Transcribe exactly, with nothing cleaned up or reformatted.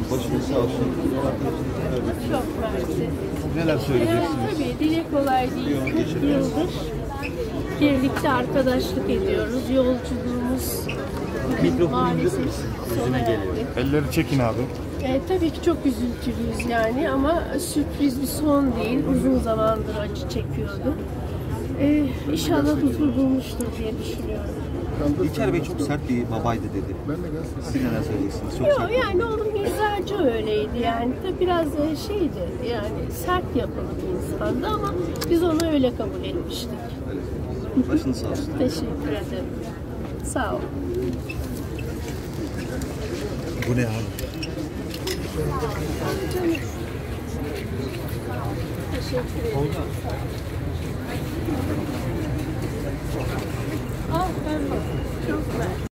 Başınız sağ olsun. Çok mersi. Neler Ee, söyleyeceksiniz? tabii dile kolay değil. kırk yıldır birlikte arkadaşlık ediyoruz. Yolculuğumuz maalesef sona erdi. Elleri çekin abi. Ee, tabii ki çok üzüntülüyüz yani ama sürpriz bir son değil. Uzun zamandır acı çekiyordum. Ee, inşallah huzur bulmuştur diye düşünüyorum. İlker Bey çok sert bir babaydı dedi. Siz neler söyleyeceksiniz? Çok Yok sert. yani oğlum mizacı öyleydi yani. Tabii biraz e, şeydi yani sert yapılı bir insandı ama biz onu öyle kabul etmiştik. Başınız sağ olsun. Teşekkür ederim. Sağ ol. Bu ne abi? Teşekkür ederim. Ah ben bak. Çok mersi.